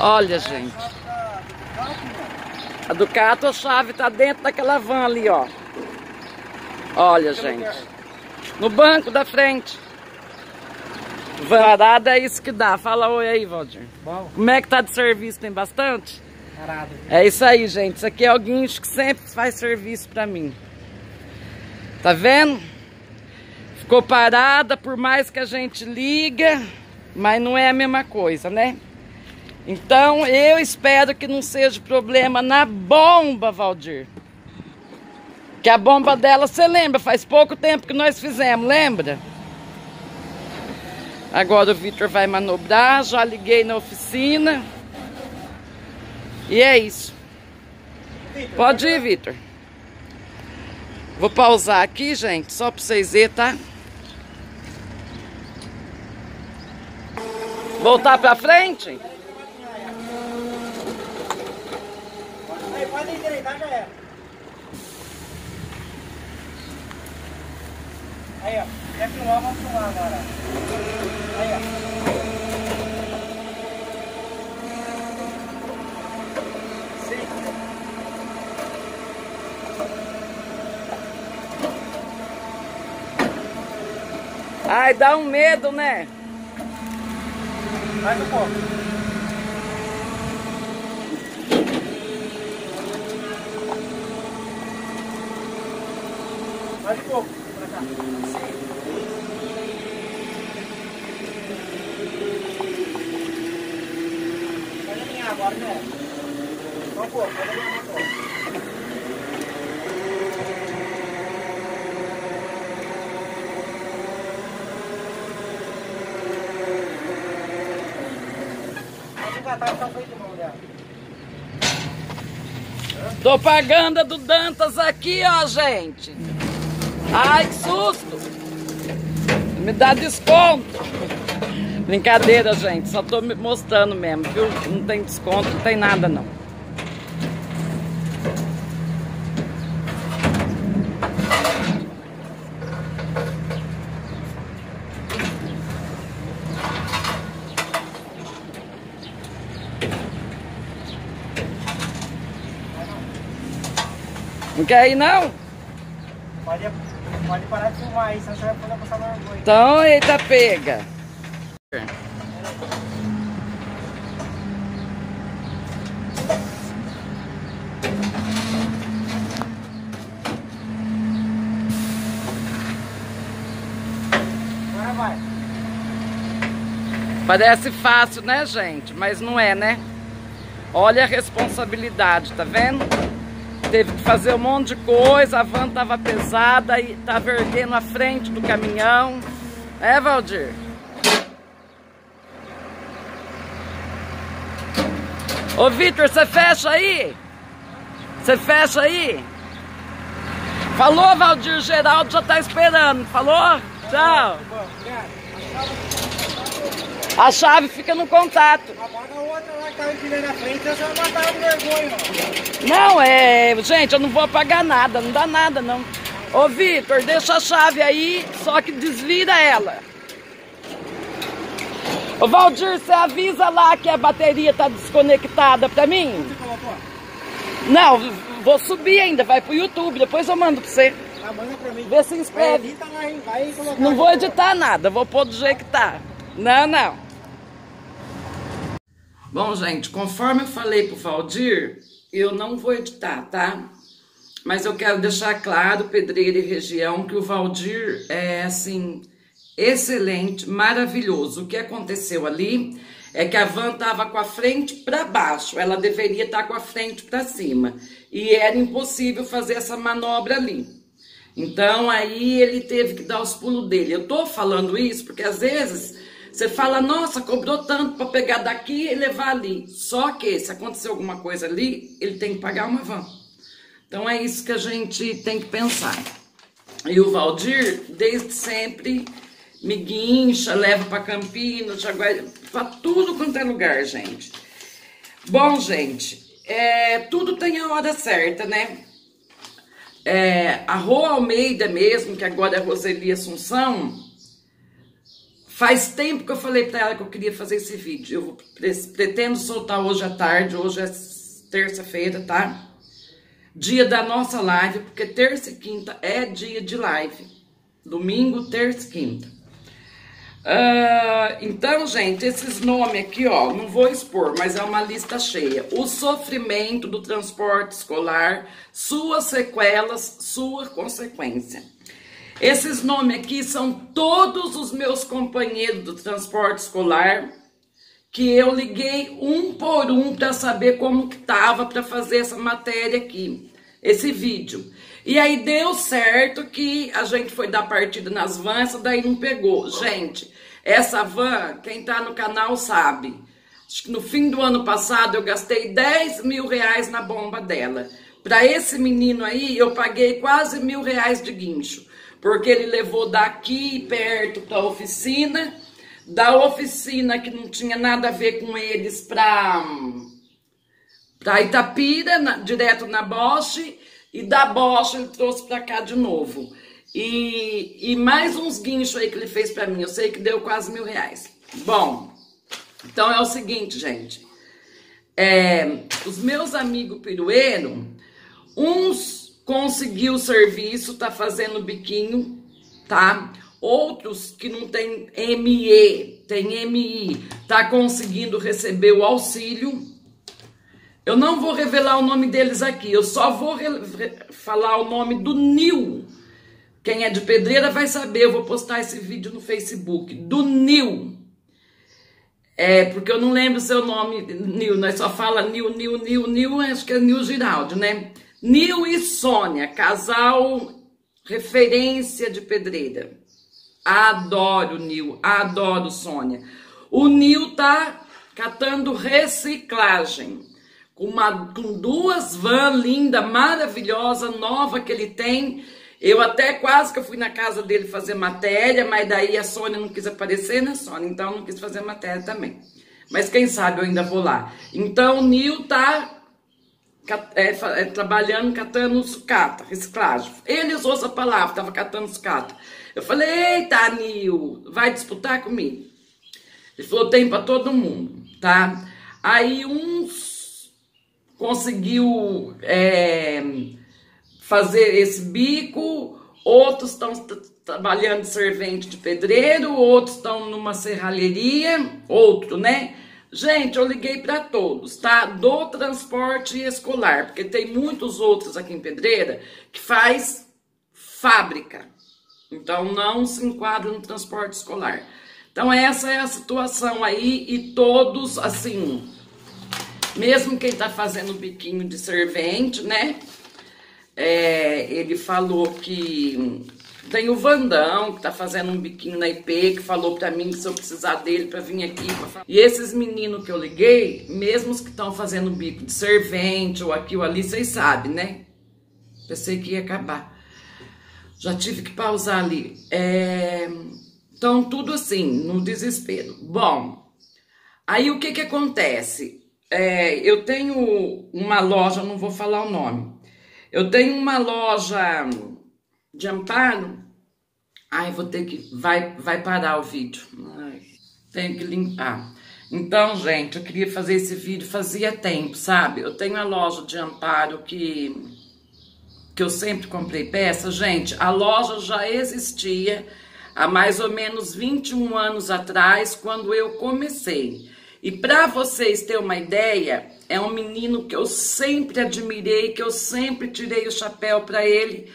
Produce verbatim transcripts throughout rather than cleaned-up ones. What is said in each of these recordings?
Olha, gente. A Ducato, a chave tá dentro daquela van ali, ó. Olha, gente. No banco da frente. Varada é isso que dá. Fala oi aí, Valdir. Bom. Como é que tá de serviço? Tem bastante? Parado. É isso aí, gente. Isso aqui é o guincho que sempre faz serviço pra mim. Tá vendo? Ficou parada, por mais que a gente liga, mas não é a mesma coisa, né? Então, eu espero que não seja problema na bomba, Valdir. Que a bomba dela, você lembra? Faz pouco tempo que nós fizemos, lembra? Agora o Vitor vai manobrar, já liguei na oficina. E é isso. Pode ir, Vitor. Vou pausar aqui, gente, só pra vocês verem, tá? Voltar pra frente? Aí, pode endireitar, já é. Aí, ó. Quer filmar, vamos filmar agora. Aí, ó. Sim. Ai, dá um medo, né? Mais um pouco. Mais um pouco. Pra cá. Pode alinhar agora, né? Só um pouco, pode alinhar um pouco. Propaganda do Dantas aqui, ó, gente. Ai, que susto. Me dá desconto. Brincadeira, gente. Só tô me mostrando mesmo, viu? Não tem desconto, não tem nada, não. Não quer ir, não? Pode, pode parar de filmar aí, senão você vai poder passar no orgulho. Então, eita, pega. Agora vai. Parece fácil, né, gente? Mas não é, né? Olha a responsabilidade, tá vendo? Teve que fazer um monte de coisa, a van tava pesada e tava erguendo a frente do caminhão. É, Valdir? Ô, Vitor, você fecha aí? Você fecha aí? Falou, Valdir, o Geraldo já tá esperando. Falou? Tchau. A chave fica no contato. Apaga a outra lá que tá empilhando na frente, você vai matar o vergonha, ó. Não, é... Gente, eu não vou apagar nada, não dá nada, não. Ô, Vitor, deixa a chave aí, só que desvira ela. Ô, Valdir, você avisa lá que a bateria tá desconectada pra mim? Você colocou? Não, vou subir ainda, vai pro YouTube, depois eu mando pra você. Ah, manda pra mim. Vê se inscreve. Edita lá, hein? Vai colocar. Não vou editar nada, vou pôr do jeito que tá. Não, não. Bom, gente, conforme eu falei pro Valdir, eu não vou editar, tá? Mas eu quero deixar claro, Pedreira e região, que o Valdir é, assim, excelente, maravilhoso. O que aconteceu ali é que a van tava com a frente para baixo, ela deveria estar com a frente para cima. E era impossível fazer essa manobra ali. Então, aí ele teve que dar os pulos dele. Eu tô falando isso porque, às vezes, você fala, nossa, cobrou tanto para pegar daqui e levar ali. Só que, se acontecer alguma coisa ali, ele tem que pagar uma van. Então, é isso que a gente tem que pensar. E o Valdir, desde sempre, me guincha, leva para Campinas, para tudo quanto é lugar, gente. Bom, gente, é, tudo tem a hora certa, né? É, a Rô Almeida mesmo, que agora é Roseli Assunção, Faz tempo que eu falei para ela que eu queria fazer esse vídeo. Eu vou, pretendo soltar hoje à tarde, hoje é terça-feira, tá? Dia da nossa live, porque terça e quinta é dia de live. Domingo, terça e quinta. Uh, então, gente, esses nomes aqui, ó, não vou expor, mas é uma lista cheia. O sofrimento do transporte escolar, suas sequelas, sua consequência. Esses nomes aqui são todos os meus companheiros do transporte escolar que eu liguei um por um para saber como que tava para fazer essa matéria aqui, esse vídeo. E aí deu certo que a gente foi dar partida nas vans, essa daí não pegou. Gente, essa van, quem tá no canal sabe, acho que no fim do ano passado eu gastei dez mil reais na bomba dela. Para esse menino aí eu paguei quase mil reais de guincho. Porque ele levou daqui perto para a oficina, da oficina que não tinha nada a ver com eles para para Itapira, na, direto na Bosch, e da Bosch ele trouxe para cá de novo. E, e mais uns guinchos aí que ele fez para mim, eu sei que deu quase mil reais. Bom, então é o seguinte, gente, é, os meus amigos pirueiros, uns conseguiu o serviço, tá fazendo biquinho, tá? Outros que não tem M E, tem M I, tá conseguindo receber o auxílio. Eu não vou revelar o nome deles aqui, eu só vou falar o nome do Nil. Quem é de Pedreira vai saber, eu vou postar esse vídeo no Facebook, do Nil. É, porque eu não lembro seu nome, Nil, nós só fala Nil, Nil, Nil, Nil, acho que é Nil Giraldi, né? Nil e Sônia, casal referência de Pedreira. Adoro Nil, adoro Sônia. O Nil tá catando reciclagem. Com, uma, com duas vans lindas, maravilhosa, nova que ele tem. Eu até quase que eu fui na casa dele fazer matéria, mas daí a Sônia não quis aparecer, né, Sônia? Então eu não quis fazer matéria também. Mas quem sabe eu ainda vou lá. Então o Nil tá... É, é, trabalhando, catando sucata, reciclagem. Ele usou essa palavra, tava catando sucata. Eu falei, eita, Nil, vai disputar comigo? Ele falou, tem para todo mundo, tá? Aí uns conseguiu é, fazer esse bico, outros estão trabalhando de servente de pedreiro, outros estão numa serralheria, outro, né? Gente, eu liguei para todos, tá? Do transporte escolar, porque tem muitos outros aqui em Pedreira que faz fábrica. Então, não se enquadra no transporte escolar. Então, essa é a situação aí e todos, assim, mesmo quem tá fazendo biquinho de servente, né? É, ele falou que... Tem o Vandão, que tá fazendo um biquinho na I P, que falou pra mim que se eu precisar dele pra vir aqui. Pra... E esses meninos que eu liguei, mesmo os que estão fazendo bico de servente ou aqui ou ali, vocês sabem, né? Pensei que ia acabar. Já tive que pausar ali. É... Então, tudo assim, no desespero. Bom, aí o que que acontece? É, eu tenho uma loja, não vou falar o nome. Eu tenho uma loja... de amparo. Ai, vou ter que... Vai, vai parar o vídeo. Ai, tenho que limpar. Então, gente, eu queria fazer esse vídeo fazia tempo, sabe? Eu tenho a loja de amparo que... Que eu sempre comprei peça. Gente, a loja já existia há mais ou menos vinte e um anos atrás, quando eu comecei. E para vocês terem uma ideia, é um menino que eu sempre admirei, que eu sempre tirei o chapéu para ele...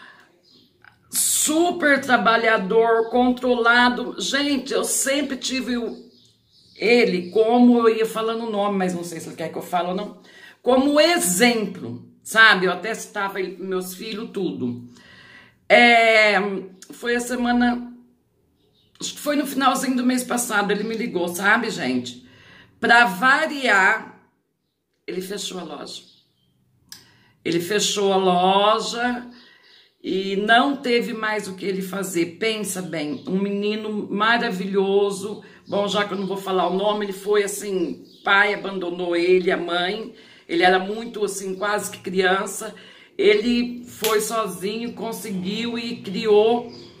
Super trabalhador, controlado. Gente, eu sempre tive o, ele como, eu ia falando o nome, mas não sei se ele quer que eu fale ou não, como exemplo, sabe? Eu até citava ele para meus filhos, tudo. É, foi a semana, acho que foi no finalzinho do mês passado, ele me ligou, sabe, gente? Para variar, ele fechou a loja. Ele fechou a loja... E não teve mais o que ele fazer. Pensa bem, um menino maravilhoso. Bom, já que eu não vou falar o nome, ele foi assim, pai abandonou ele, a mãe. Ele era muito assim, quase que criança. Ele foi sozinho, conseguiu e criou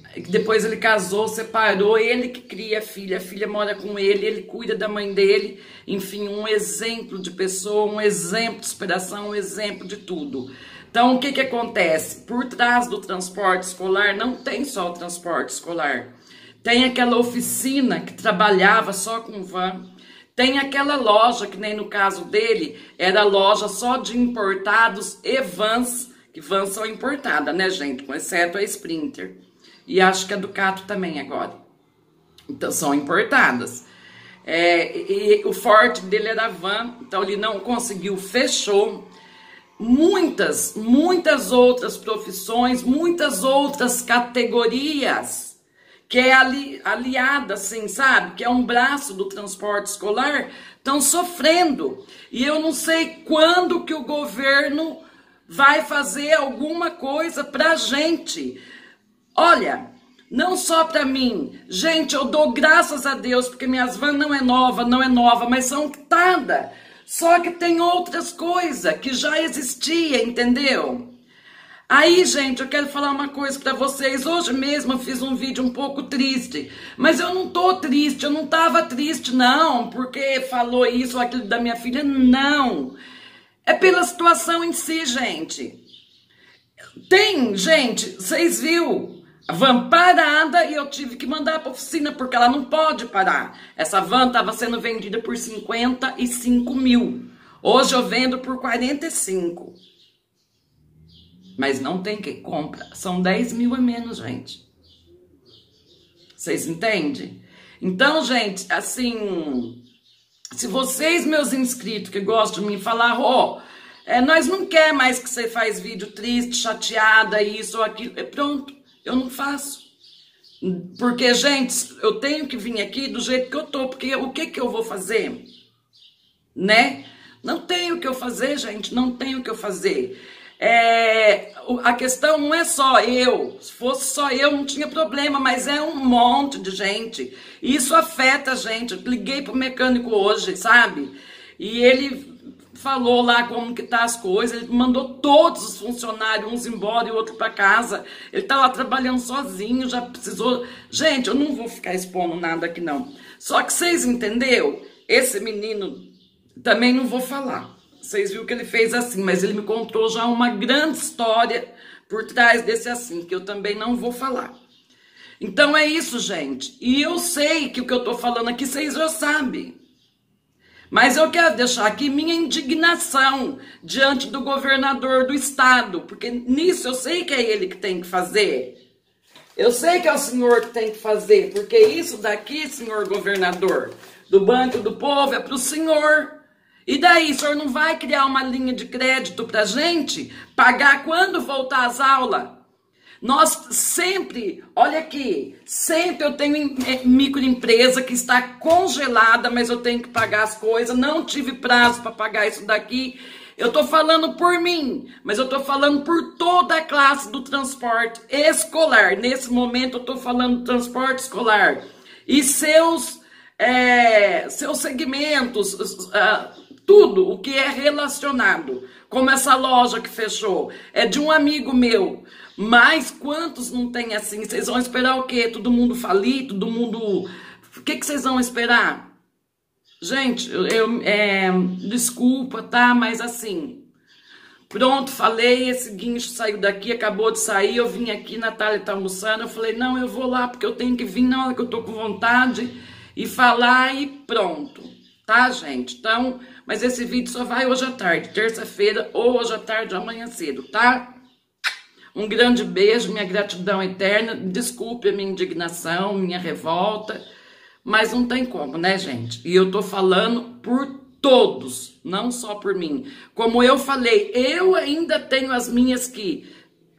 Depois ele casou, separou, ele que cria a filha, a filha mora com ele, ele cuida da mãe dele. Enfim, um exemplo de pessoa, um exemplo de superação, um exemplo de tudo. Então, o que que acontece? Por trás do transporte escolar, não tem só o transporte escolar. Tem aquela oficina que trabalhava só com van. Tem aquela loja, que nem no caso dele, era loja só de importados e vans, que vans são importadas, né, gente? Exceto a Sprinter. E acho que a Ducato também agora. Então, são importadas. É, e, e o forte dele era van, então ele não conseguiu, fechou. Muitas, muitas outras profissões, muitas outras categorias que é ali, aliada, assim, sabe? Que é um braço do transporte escolar, estão sofrendo. E eu não sei quando que o governo vai fazer alguma coisa pra gente. Olha, não só para mim. Gente, eu dou graças a Deus, porque minhas vans não é nova, não é nova, mas são quitada. Só que tem outras coisas que já existia, entendeu? Aí, gente, eu quero falar uma coisa para vocês. Hoje mesmo eu fiz um vídeo um pouco triste, mas eu não tô triste, eu não tava triste não, porque falou isso ou aquilo da minha filha, não. É pela situação em si, gente. Tem, gente, vocês viram? A van parada e eu tive que mandar para a oficina porque ela não pode parar. Essa van estava sendo vendida por cinquenta e cinco mil. Hoje eu vendo por quarenta e cinco. Mas não tem quem compra. São dez mil a menos, gente. Vocês entendem? Então, gente, assim, se vocês, meus inscritos, que gostam de me falar, ó, oh, é, nós não quer mais que você faz vídeo triste, chateada, isso ou aquilo, é pronto. Eu não faço. Porque, gente, eu tenho que vir aqui do jeito que eu tô. Porque o que que eu vou fazer? Né? Não tenho o que eu fazer, gente. Não tenho o que eu fazer. É, a questão não é só eu. Se fosse só eu, não tinha problema. Mas é um monte de gente. E isso afeta a gente. Eu liguei pro mecânico hoje, sabe? E ele falou lá como que tá as coisas, ele mandou todos os funcionários, uns embora e outro para casa. Ele tá lá trabalhando sozinho, já precisou. Gente, eu não vou ficar expondo nada aqui não. Só que vocês entenderam? Esse menino também não vou falar. Vocês viram que ele fez assim, mas ele me contou já uma grande história por trás desse assim, que eu também não vou falar. Então é isso, gente. E eu sei que o que eu tô falando aqui vocês já sabem. Mas eu quero deixar aqui minha indignação diante do governador do estado, porque nisso eu sei que é ele que tem que fazer. Eu sei que é o senhor que tem que fazer, porque isso daqui, senhor governador, do Banco do Povo, é para o senhor. E daí, o senhor não vai criar uma linha de crédito para a gente pagar quando voltar às aulas? Nós sempre, olha aqui, sempre eu tenho microempresa que está congelada, mas eu tenho que pagar as coisas, não tive prazo para pagar isso daqui. Eu estou falando por mim, mas eu estou falando por toda a classe do transporte escolar. Nesse momento eu estou falando do transporte escolar. E seus, é, seus segmentos, uh, tudo o que é relacionado, como essa loja que fechou, é de um amigo meu. Mas quantos não tem assim? Vocês vão esperar o quê? Todo mundo falir? Todo mundo... O que, que vocês vão esperar? Gente, eu, eu é, desculpa, tá? Mas assim, pronto, falei, esse guincho saiu daqui, acabou de sair, eu vim aqui, Natália tá almoçando, eu falei, não, eu vou lá, porque eu tenho que vir na hora que eu tô com vontade e falar e pronto, tá, gente? Então, mas esse vídeo só vai hoje à tarde, terça-feira, ou hoje à tarde, ou amanhã cedo, tá? Um grande beijo, minha gratidão eterna. Desculpe a minha indignação, minha revolta, mas não tem como, né, gente? E eu tô falando por todos, não só por mim. Como eu falei, eu ainda tenho as minhas que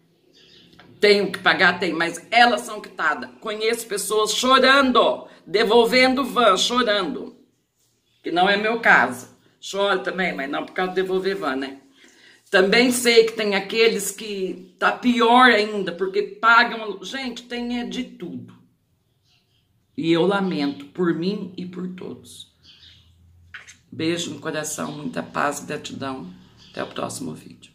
tenho que pagar, tem, mas elas são quitadas. Conheço pessoas chorando, devolvendo van, chorando. Que não é meu caso. Choro também, mas não por causa de devolver van, né? Também sei que tem aqueles que tá pior ainda, porque pagam... Gente, tem é de tudo. E eu lamento por mim e por todos. Beijo no coração, muita paz e gratidão. Até o próximo vídeo.